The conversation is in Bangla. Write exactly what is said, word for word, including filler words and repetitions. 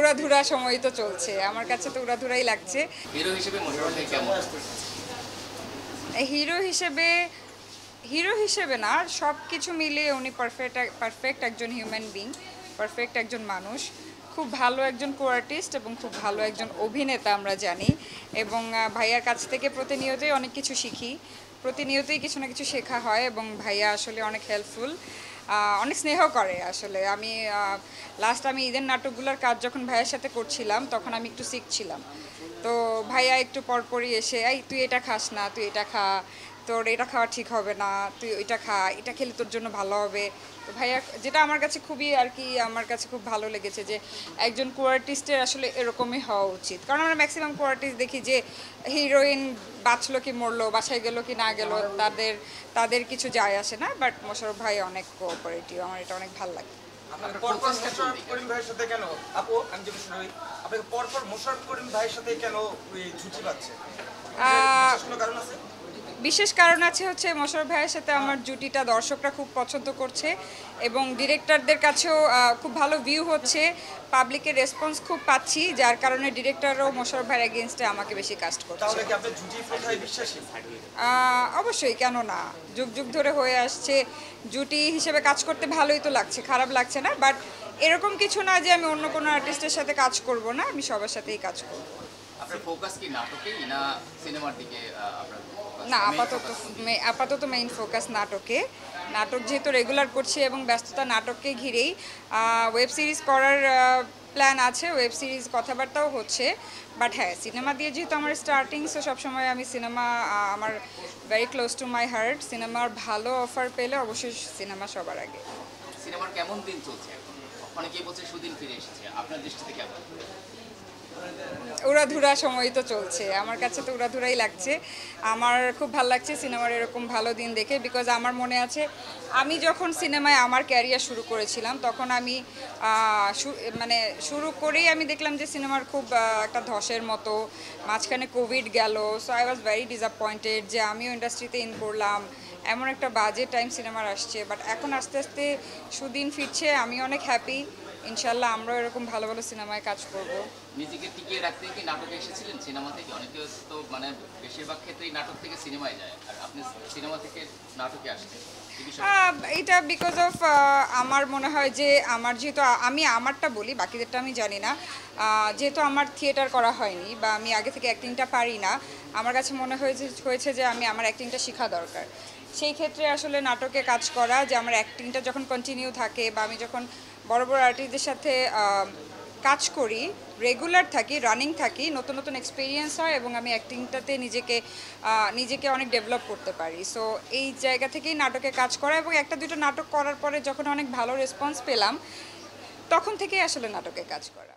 উড়াধুরা সময় তো চলছে, আমার কাছে তো উড়াধুরাই লাগছে। হিরো হিসেবে মোশাররফ ভাই কেমন? হিরো হিসেবে হিরো হিসেবে না, সব কিছু মিলিয়ে উনি পারফেক্ট পারফেক্ট একজন হিউম্যান বিং, পারফেক্ট একজন মানুষ, খুব ভালো একজন কো আর্টিস্ট এবং খুব ভালো একজন অভিনেতা আমরা জানি। এবং আহ, ভাইয়ার কাছ থেকে প্রতিনিয়তই অনেক কিছু শিখি, প্রতিনিয়তই কিছু না কিছু শেখা হয় এবং ভাইয়া আসলে অনেক হেল্পফুল, অনেক স্নেহ করে আসলে। আমি লাস্ট আমি ঈদের নাটকগুলোর কাজ যখন ভাইয়ার সাথে করছিলাম তখন আমি একটু সিক ছিলাম, তো ভাইয়া একটু পরপরই এসে এই তুই এটা খাস না, তুই এটা খা, তোর এটা খাওয়া ঠিক হবে না, তুই ওইটা খা, এটা খেলে তোর জন্য ভালো হবে। তো ভাইয়া, যেটা আমার কাছে খুবই আর কি আমার কাছে খুব ভালো লেগেছে যে একজন কো আর্টিস্টের আসলে এরকমই হওয়া উচিত। কারণ আমরা ম্যাক্সিমাম কো আর্টিস্ট দেখি যে হিরোইন বাঁচলো কি মরলো, বাসায় গেলো কি না গেলো, তাদের তাদের কিছু যায় আসে না। বাট মোশাররফ ভাই অনেক কোঅপারেটিভ, আমার এটা অনেক ভালো লাগে। আপনাকে পরপর মোশাররফ করিম ভাইয়ের সাথে কেন আপু আমি যদি শুনি আপনাকে পরপর মোশাররফ করিম ভাইয়ের সাথে কেন ওই ঝুঁকি পাচ্ছে? বিশেষ কোনো কারণ আছে? বিশেষ কারণ আছে হচ্ছে মোশাররফ ভাইয়ের সাথে আমার জুটিটা দর্শকরা খুব পছন্দ করছে এবং ডিরেক্টরদের কাছেও আহ, খুব ভালো ভিউ হচ্ছে, পাবলিকের রেসপন্স খুব পাচ্ছি, যার কারণে ডিরেক্টরও মোশাররফ ভাইয়ের এগেনস্টে আমাকে বেশি কাস্ট করছে। তাহলে কি আপনি ঝুঁকি প্রথায় বিশ্বাসী? আহ, অবশ্যই, কেন না, যুগ যুগ ধরে হয়ে আসছে, জুটি হিসেবে কাজ করতে ভালোই তো লাগছে, খারাপ লাগছে না। বাট এরকম কিছু না যে আমি অন্য কোনো আর্টিস্টের সাথে কাজ করব না, আমি সবার সাথেই কাজ করব। আপনার ফোকাস কি নাটকেই না সিনেমার দিকে? আহ, আপনার focus? না, Main আপাতত focus কি? মে- আপাতত মেইন ফোকাস নাটকে। নাটক যেহেতু রেগুলার করছি এবং ব্যস্ততা নাটককে ঘিরেই, ওয়েব সিরিজ করার প্ল্যান আছে, ওয়েব সিরিজ কথাবার্তাও হচ্ছে। বাট হ্যাঁ, সিনেমা দিয়ে যেহেতু আমার স্টার্টিং, সো সবসময় আমি সিনেমা আমার very close to my heart. সিনেমার ভালো অফার পেলে অবশ্যই সিনেমা সবার আগে। সিনেমার কেমন দিন চলছে এখন? অনেকেই বলছে সুদিন ফিরে এসেছে, আপনার দৃষ্টিতে কেমন? উড়াধুরা সময় তো চলছে, আমার কাছে তো উড়াধুরাই লাগছে। আমার খুব ভালো লাগছে সিনেমার এরকম ভালো দিন দেখে, বিকজ আমার মনে আছে আমি যখন সিনেমায় আমার ক্যারিয়ার শুরু করেছিলাম তখন আমি আহ, শু- মানে শুরু করেই আমি দেখলাম যে সিনেমার খুব আহ, একটা ধসের মতো, মাঝখানে কোভিড গেল, so I was very disappointed যে আমিও ইন্ডাস্ট্রিতে ইন করলাম, এমন একটা বাজে টাইম সিনেমার আসছে। বাট এখন আস্তে আস্তে সুদিন ফিরছে, আমি অনেক হ্যাপি। ইনশাল্লাহ আমরাও এরকম ভালো ভালো সিনেমায় কাজ করব। নিজেকে টিকিয়ে রাখতে কি নাটকে এসেছিলেন সিনেমা থেকে? অনেকে তো মানে বেশিরভাগ ক্ষেত্রেই নাটক থেকে সিনেমায় যায়, আর আপনি সিনেমা থেকে নাটকে আসছেন, এই বিষয়টা আহ, এটা বিকজ অফ আমার মনে হয় যে আমার যেহেতু আমি আমারটা বলি, বাকিদেরটা আমি জানি না, আহ, যেহেতু আমার থিয়েটার করা হয়নি বা আমি আগে থেকে অ্যাক্টিংটা পারি না, আমার কাছে মনে হয়েছে হয়েছে যে আমি আমার অ্যাক্টিংটা শেখা দরকার। সেই ক্ষেত্রে আসলে নাটকে কাজ করা, যে আমার অ্যাক্টিংটা যখন কন্টিনিউ থাকে বা আমি যখন বড় বড় আর্টিস্টদের সাথে আহ, কাজ করি, রেগুলার থাকি, রানিং থাকি, নতুন নতুন এক্সপিরিয়েন্স হয় এবং আমি অ্যাক্টিংটাতে নিজেকে আহ, নিজেকে অনেক ডেভেলপ করতে পারি। সো এই জায়গা থেকেই নাটকে কাজ করা, এবং একটা দুটো নাটক করার পরে যখন অনেক ভালো রেসপন্স পেলাম তখন থেকেই আসলে নাটকে কাজ করা।